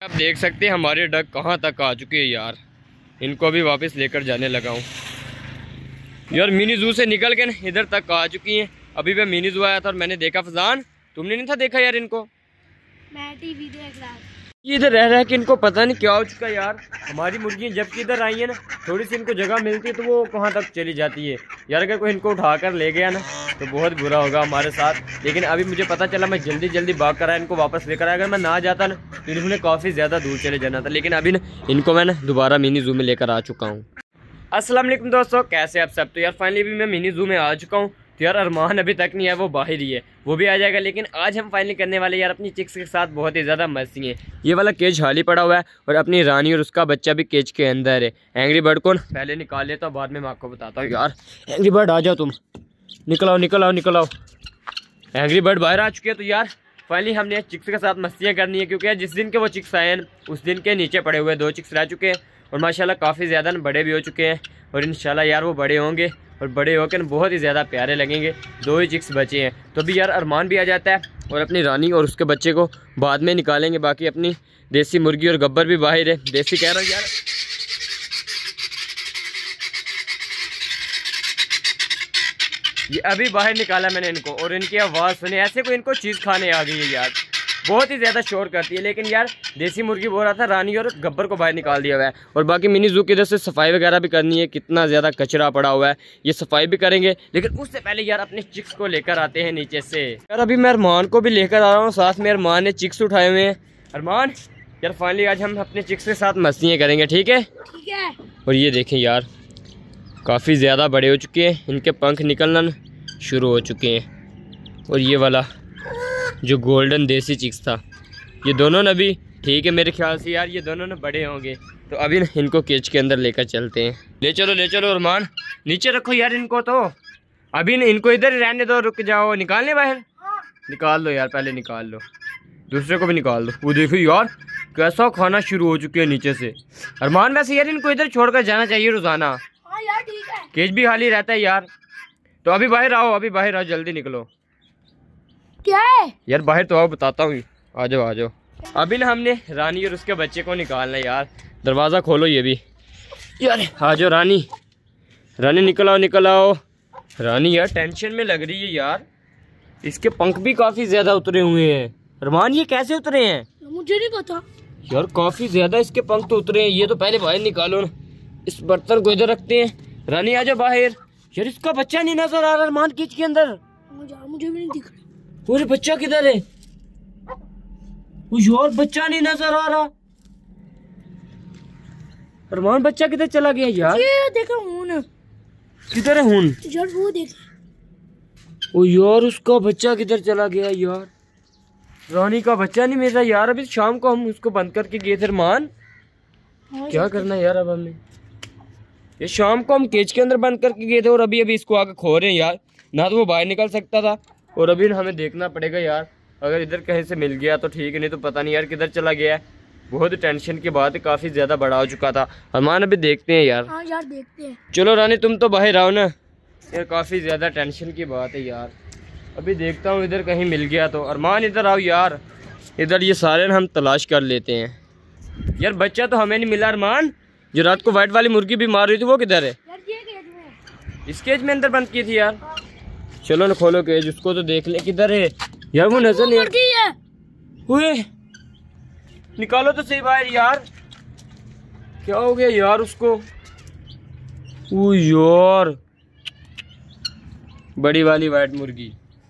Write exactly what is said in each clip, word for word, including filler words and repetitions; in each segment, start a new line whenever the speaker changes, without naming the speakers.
आप देख सकते हैं हमारे डक कहाँ तक आ चुके हैं यार। इनको भी वापस लेकर जाने लगा हूँ यार। मिनी जू से निकल के ना इधर तक आ चुकी हैं। अभी मैं मिनी जू आया था और मैंने देखा, फजान तुमने नहीं था देखा यार इनको?
मैं टीवी देख रहा था।
ये इधर रह रहा है कि इनको पता नहीं क्या हो चुका यार। हमारी मुर्गियाँ जब कि इधर आई है ना, थोड़ी सी इनको जगह मिलती है तो वो कहाँ तक चली जाती है यार। अगर कोई इनको उठा कर ले गया ना तो बहुत बुरा होगा हमारे साथ। लेकिन अभी मुझे पता चला, मैं जल्दी जल्दी भाग कर आया, इनको वापस लेकर आया। अगर मैं ना जाता ना तो इन्होंने काफ़ी ज़्यादा दूर चले जाना था। लेकिन अभी ना इनको मैं ना दोबारा मिनी जू में लेकर आ चुका हूँ। अस्सलाम वालेकुम दोस्तों, कैसे आप सब? तो यार फाइनली भी मैं मिनी जू में आ चुका हूँ। तो यार अरमान अभी तक नहीं है, वो बाहर ही है, वो भी आ जाएगा। लेकिन आज हम फाइनली करने वाले यार अपनी चिक्स के साथ बहुत ही ज़्यादा मस्ती है। ये वाला केज खाली पड़ा हुआ है और अपनी रानी और उसका बच्चा भी केज के अंदर है। एंग्री बर्ड को पहले निकाल लेता हूँ, बाद में मैं आपको बताता हूँ। यार एंग्री बर्ड आ जाओ, तुम निकल आओ निकल आओ निकल आओ। एंग्री बर्ड बाहर आ चुके हैं। तो यार फाइनली हमने चिक्स के साथ मस्तियाँ करनी है, क्योंकि यार जिस दिन के वो चिक्स आए हैं उस दिन के नीचे पड़े हुए दो चिक्स रह चुके हैं और माशाल्लाह काफ़ी ज़्यादा बड़े भी हो चुके हैं। और इंशाल्लाह यार वो बड़े होंगे और बड़े होकर बहुत ही ज़्यादा प्यारे लगेंगे। दो ही चिक्स बचे हैं तो अभी यार अरमान भी आ जाता है और अपनी रानी और उसके बच्चे को बाद में निकालेंगे। बाकी अपनी देसी मुर्गी और गब्बर भी बाहर है। देसी कह रहा हूँ यार, ये अभी बाहर निकाला मैंने इनको और इनकी आवाज़ सुने ऐसे कोई इनको चीज़ खाने आ गई है यार। बहुत ही ज़्यादा शोर करती है। लेकिन यार देसी मुर्गी बोल रहा था रानी और गब्बर को बाहर निकाल दिया हुआ है। और बाकी मिनी जू की इधर से सफाई वगैरह भी करनी है। कितना ज़्यादा कचरा पड़ा हुआ है, ये सफाई भी करेंगे। लेकिन उससे पहले यार अपने चिक्स को लेकर आते हैं नीचे से। यार अभी मैं अरमान को भी लेकर आ रहा हूँ, साथ में अरमान ने चिक्स उठाए हुए हैं। अरमान यार फाइनली आज हम अपने चिक्स के साथ मस्तियाँ करेंगे, ठीक है?
ठीक है।
और ये देखें यार काफ़ी ज़्यादा बड़े हो चुके हैं, इनके पंख निकलना शुरू हो चुके हैं। और ये वाला जो गोल्डन देसी चिक्स था, ये दोनों ने भी ठीक है मेरे ख्याल से यार, ये दोनों ने बड़े होंगे। तो अभी ना इनको केज के अंदर लेकर चलते हैं। ले चलो ले चलो अरमान, नीचे रखो यार इनको। तो अभी ना इनको इधर ही रहने दो, रुक जाओ। निकालने बाहर?
हाँ।
निकाल लो यार, पहले निकाल लो, दूसरे को भी निकाल दो। वो देखो यार कैसा खाना शुरू हो चुके हैं नीचे से। अरमान वैसे यार इनको इधर छोड़कर जाना चाहिए रोजाना।
हाँ यार ठीक है।
केज भी खाली रहता है यार। तो अभी बाहर आओ, अभी बाहर आओ, जल्दी निकलो।
क्या है
यार बाहर तो आओ, बताता हूँ। आ जाओ आ जाओ। अभी ना हमने रानी और उसके बच्चे को निकालना है यार। दरवाज़ा खोलो ये भी। यार आ जाओ रानी, रानी निकल आओ निकल आओ। रानी यार टेंशन में लग रही है यार, इसके पंख भी काफ़ी ज़्यादा उतरे हुए हैं। अरमान ये कैसे उतरे हैं?
मुझे नहीं पता
यार, काफ़ी ज़्यादा इसके पंख तो उतरे हैं। ये तो पहले बाहर निकालो ना, इस बर्तन को इधर रखते हैं। रानी आ जाओ बाहर। यार इसका बच्चा नहीं नजर आ रहा अरमान किच के अंदर।
मुझे मुझे भी नहीं दिख रहा।
पूरे बच्चा किधर है? यार बच्चा नहीं नजर आ रहा। अरमान बच्चा किधर चला गया यार?
ये देखो हून।
किधर है हून?
यार वो देख।
ओ यार उसका बच्चा किधर चला गया यार? रानी का बच्चा नहीं मिल रहा यार। अभी शाम को हम उसको बंद करके गए थे अरमान।
हाँ,
क्या करना यार अब हमें? ये शाम को हम केज के अंदर बंद करके गए थे और अभी अभी इसको आके खो रहे हैं यार। ना तो वो बाहर निकल सकता था और अभी हमें देखना पड़ेगा यार। अगर इधर कहीं से मिल गया तो ठीक है, नहीं तो पता नहीं यार किधर चला गया है। बहुत टेंशन की बात है, काफ़ी ज़्यादा बड़ा हो चुका था। अरमान अभी देखते हैं यार।
हाँ यार देखते हैं।
चलो रानी तुम तो बाहर आओ ना यार, काफ़ी ज़्यादा टेंशन की बात है यार। अभी देखता हूँ इधर कहीं मिल गया तो। अरमान इधर आओ यार, इधर ये सारे हम तलाश कर लेते हैं यार। बच्चा तो हमें नहीं मिला। अरमान जो रात को वाइट वाली मुर्गी भी मार रही थी वो किधर है?
यार ये केज में।
इस केज में अंदर बंद की थी यार। चलो ना खोलो केज, उसको तो देख ले किधर है यार। वो नजर नहीं
है।
हुए निकालो तो सही बाहर यार। क्या हो गया यार उसको? ओ यार बड़ी वाली वाइट मुर्गी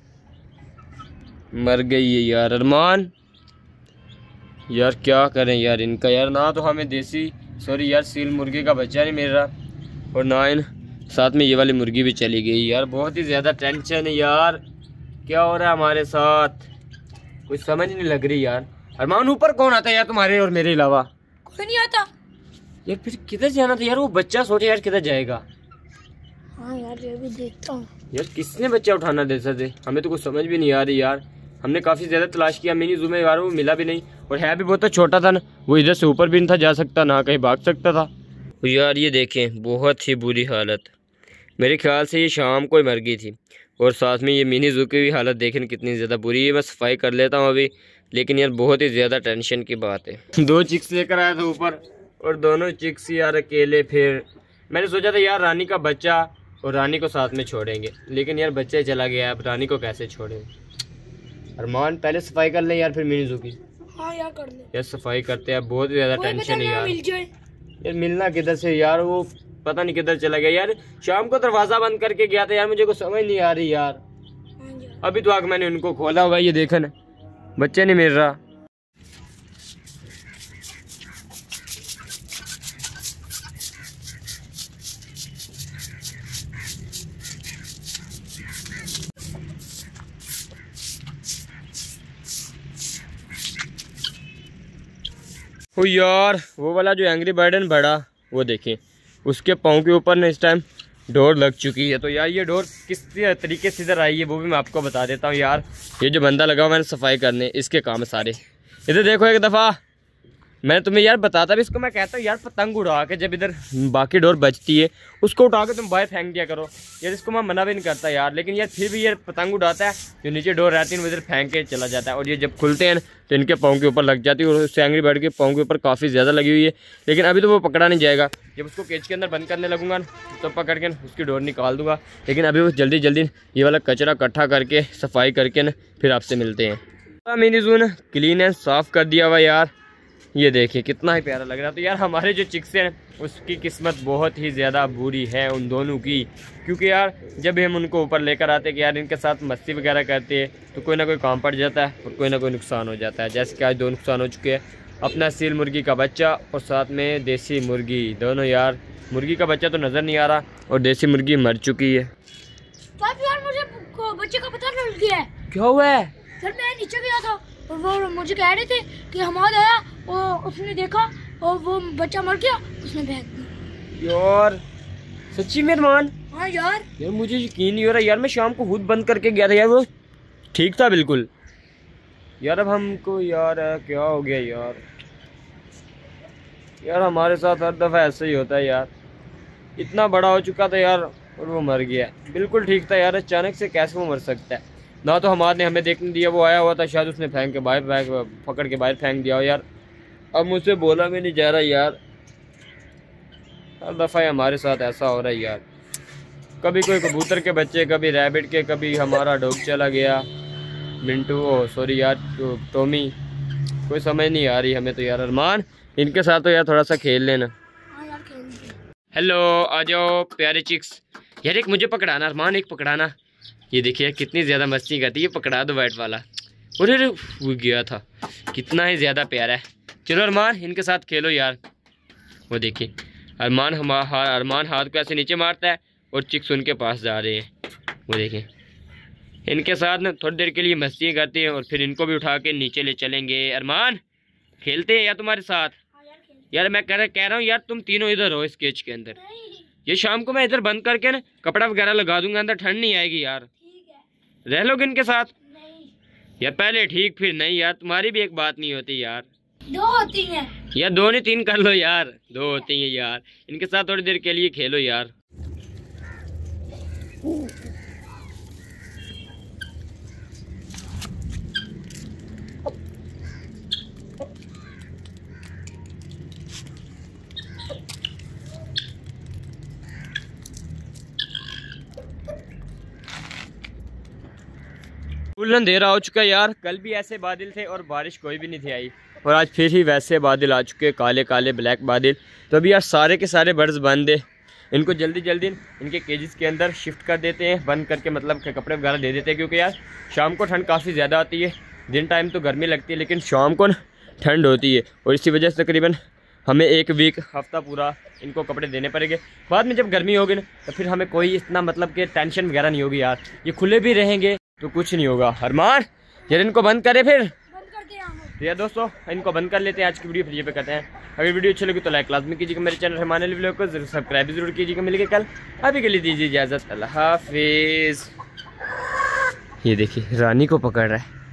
मर गई है यार। अरमान यार क्या करें यार इनका यार। ना तो हमें देसी सॉरी यार सील मुर्गी का बच्चा नहीं मिल रहा और ना इन साथ में ये वाली मुर्गी भी चली गई यार। बहुत ही ज़्यादा टेंशन है यार, क्या हो रहा है हमारे साथ कुछ समझ नहीं लग रही यार। अरमान ऊपर कौन आता है यार तुम्हारे और मेरे अलावा?
कोई नहीं आता
यार। फिर किधर जाना था यार? वो बच्चा सोचे यार किधर जाएगा।
हाँ यार ये भी देखता हूँ
यार। किसने बच्चा उठाना दे सकते? हमें तो कुछ समझ भी नहीं आ रही यार। हमने काफ़ी ज़्यादा तलाश किया मिनी जू में यार, वो मिला भी नहीं। और है भी बहुत छोटा था ना, वो इधर से ऊपर भी नहीं था जा सकता, ना कहीं भाग सकता था यार। ये देखें बहुत ही बुरी हालत, मेरे ख्याल से ये शाम को ही मर गई थी। और साथ में ये मिनी जू की भी हालत देखें कितनी ज़्यादा बुरी है। मैं सफाई कर लेता हूँ अभी, लेकिन यार बहुत ही ज़्यादा टेंशन की बात है। दो चिक्स लेकर आया था ऊपर और दोनों चिक्स यार अकेले। फिर मैंने सोचा था यार रानी का बच्चा और रानी को साथ में छोड़ेंगे, लेकिन यार बच्चा ही चला गया, अब रानी को कैसे छोड़ेंगे। अरमान पहले सफाई कर ले यार, फिर मिनी जू की।
हाँ यार कर ले
यार सफाई करते हैं, बहुत ही ज़्यादा टेंशन है यार।
मिल जाए
यार मिलना किधर से यार, वो पता नहीं किधर चला गया यार। शाम को दरवाज़ा बंद करके गया था यार, मुझे कुछ समझ नहीं आ रही यार। अभी तो आगे मैंने उनको खोला हुआ, ये देखा ना बच्चे नहीं मिल रहा। ओ यार वो वाला जो एंग्री बर्ड है बड़ा, वो देखें उसके पाँव के ऊपर ना इस टाइम डोर लग चुकी है। तो यार ये डोर किस तरीके से इधर आई है वो भी मैं आपको बता देता हूँ यार। ये जो बंदा लगा हुआ मैंने सफाई करने, इसके काम सारे। इधर देखो एक दफ़ा मैं तुम्हें यार बताता भी, इसको मैं कहता हूँ यार पतंग उड़ा के जब इधर बाकी डोर बजती है उसको उठा के तुम बाहर फेंक दिया करो यार। इसको मैं मना भी नहीं करता यार, लेकिन यार फिर भी यार पतंग उड़ाता है, जो नीचे डोर रहती है वो इधर फेंक के चला जाता है। और ये जब खुलते हैं तो इनके पाँव के ऊपर लग जाती है, और उससे एंग्री बर्ड के पाँव के ऊपर काफ़ी ज़्यादा लगी हुई है। लेकिन अभी तो वो पकड़ा नहीं जाएगा, जब उसको केज के अंदर बंद करने लगूंगा तो पकड़ के उसकी डोर निकाल दूंगा। लेकिन अभी वो जल्दी जल्दी ये वाला कचरा इकट्ठा करके सफाई करके न फिर आपसे मिलते हैं। मिनी जू न क्लीन एंड साफ़ कर दिया हुआ यार, ये देखिए कितना ही प्यारा लग रहा है। तो यार हमारे जो चिक्स हैं उसकी किस्मत बहुत ही ज़्यादा बुरी है उन दोनों की, क्योंकि यार जब हम उनको ऊपर लेकर आते कि यार इनके साथ मस्ती वगैरह करते हैं तो कोई ना कोई काम पड़ जाता है और कोई ना कोई नुकसान हो जाता है। जैसे कि आज दो नुकसान हो चुके हैं, अपना सील मुर्गी का बच्चा और साथ में देसी मुर्गी दोनों। यार मुर्गी का बच्चा तो नज़र नहीं आ रहा और देसी मुर्गी मर चुकी है।
यार मुझे बच्चे का पता लग गया है।
क्या हुआ है?
सर मैं नीचे गया था और वो मुझे कह रहे थे कि हमारा आया और उसने देखा और वो बच्चा मर गया, उसने फेंक दिया।
यार सच्ची में अरमान?
हाँ यार
यार मुझे यकीन नहीं हो रहा यार, मैं शाम को खुद बंद करके गया था यार, वो ठीक था बिल्कुल। यार अब हमको यार क्या हो गया यार, यार हमारे साथ हर दफ़ा ऐसे ही होता है यार। इतना बड़ा हो चुका था यार और वो मर गया, बिल्कुल ठीक था यार। अचानक से कैसे वो मर सकता है? ना तो हमारे ने हमें देखने दिया, वो आया हुआ था शायद, उसने फेंक के बाहर फेंक पकड़ के बाहर फेंक दिया हो यार। अब मुझसे बोला भी नहीं जा रहा यार, हर दफ़ा हमारे साथ ऐसा हो रहा है यार। कभी कोई कबूतर के बच्चे, कभी रैबिट के, कभी हमारा डॉग चला गया मिंटू, ओ सॉरी यार तो टॉमी, कोई समझ नहीं आ रही हमें तो यार। अरमान इनके साथ तो यार थोड़ा सा खेल लेना। हेलो आ जाओ प्यारे चिक्स। यार एक मुझे पकड़ाना अरमान, एक पकड़ाना। ये देखिए कितनी ज़्यादा मस्ती करती है, पकड़ा दो वाइट वाला। अरे वो गया था, कितना ही ज़्यादा प्यारा है। चलो अरमान इनके साथ खेलो यार। वो देखिए अरमान हम अरमान हाथ को ऐसे नीचे मारता है और चिक्स उनके पास जा रहे हैं। वो देखिए इनके साथ ना थोड़ी देर के लिए मस्ती करते हैं और फिर इनको भी उठा के नीचे ले चलेंगे। अरमान खेलते हैं यार तुम्हारे साथ? यार मैं कह रहा कह रहा हूँ यार तुम तीनों इधर हो इस केज के अंदर। ये शाम को मैं इधर बंद करके ना कपड़ा वगैरह लगा दूंगा, अंदर ठंड नहीं आएगी यार। रह लोगे इनके साथ?
नहीं।
यार पहले ठीक फिर नहीं यार, तुम्हारी भी एक बात नहीं होती यार।
दो होती हैं
यार, दो नहीं तीन कर लो यार, दो होती हैं यार। इनके साथ थोड़ी देर के लिए खेलो यार। फुल अंधेरा हो चुका है यार। कल भी ऐसे बादल थे और बारिश कोई भी नहीं थी आई, और आज फिर ही वैसे बादल आ चुके, काले काले ब्लैक बादल। तो अभी यार सारे के सारे बर्ड्स बंद है, इनको जल्दी जल्दी इनके केजेस के अंदर शिफ्ट कर देते हैं, बंद करके मतलब कपड़े वगैरह दे देते हैं। क्योंकि यार शाम को ठंड काफ़ी ज़्यादा आती है, दिन टाइम तो गर्मी लगती है लेकिन शाम को ठंड होती है, और इसी वजह से तकरीबन हमें एक वीक हफ्ता पूरा इनको कपड़े देने पड़ेंगे। बाद में जब गर्मी होगी ना तो फिर हमें कोई इतना मतलब कि टेंशन वगैरह नहीं होगी यार, ये खुले भी रहेंगे तो कुछ नहीं होगा। अरमान यार इनको बंद करें फिर?
बंद कर दिया।
तो यार दोस्तों इनको बंद कर लेते हैं, आज की वीडियो फिर ये पे करते हैं। अगर वीडियो अच्छी लगी तो लाइक लाजमी कीजिएगा, मेरे चैनल हमारे वीडियो को जरूर सब्सक्राइब जरूर कीजिएगा। मिलेंगे कल, अभी के लिए दीजिए इजाज़त, अल्लाह हाफिज़। ये देखिए रानी को पकड़ रहा है।